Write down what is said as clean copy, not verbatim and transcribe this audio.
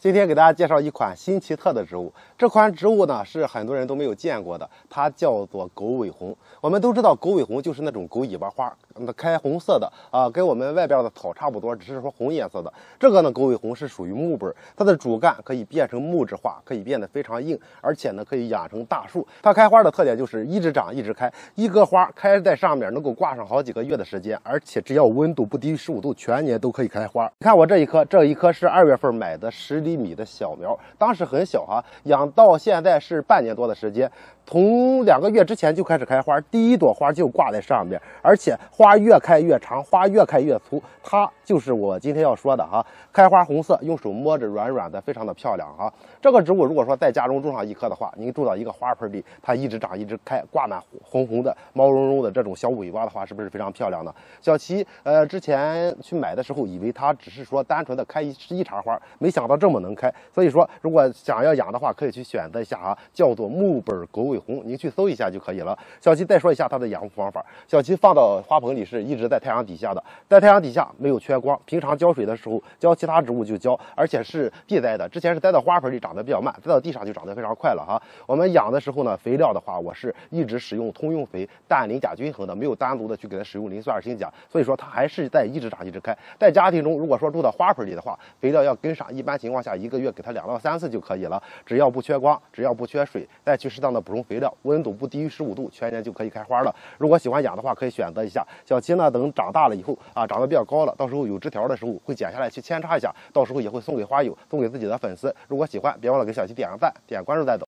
今天给大家介绍一款新奇特的植物，这款植物呢是很多人都没有见过的，它叫做狗尾红。我们都知道狗尾红就是那种狗尾巴花，开红色的跟我们外边的草差不多，只是说红颜色的。这个呢狗尾红是属于木本，它的主干可以变成木质化，可以变得非常硬，而且呢可以养成大树。它开花的特点就是一直长一直开，一个花开在上面能够挂上好几个月的时间，而且只要温度不低于15度，全年都可以开花。你看我这一棵是2月份买的10厘米的小苗，当时很小养到现在是半年多的时间，从2个月之前就开始开花，第一朵花就挂在上面，而且花越开越长，花越开越粗，它就是我今天要说的开花红色，用手摸着软软的，非常的漂亮这个植物如果说在家中种上一棵的话，您种到一个花盆里，它一直长一直开，挂满红红的毛茸茸的这种小尾巴的话，是不是非常漂亮呢？小齐之前去买的时候以为它只是说单纯的开一茬花，没想到这么能开，所以说如果想要养的话，可以去选择一下叫做木本狗尾红，您去搜一下就可以了。小齐再说一下它的养护方法，小齐放到花盆里是一直在太阳底下的，在太阳底下没有缺光，平常浇水的时候浇其他植物就浇，而且是地栽的，之前是栽到花盆里长得比较慢，栽到地上就长得非常快了我们养的时候呢，肥料的话我是一直使用通用肥，氮磷钾均衡的，没有单独的去给它使用磷酸二氢钾，所以说它还是在一直长一直开。在家庭中如果说住到花盆里的话，肥料要跟上，一般情况下1个月给它2到3次就可以了，只要不缺光，只要不缺水，再去适当的补充肥料，温度不低于15度，全年就可以开花了。如果喜欢养的话，可以选择一下。小齐呢等长大了以后长得比较高了，到时候有枝条的时候会剪下来去扦插一下，到时候也会送给花友，送给自己的粉丝。如果喜欢别忘了给小齐点个赞，点关注再走。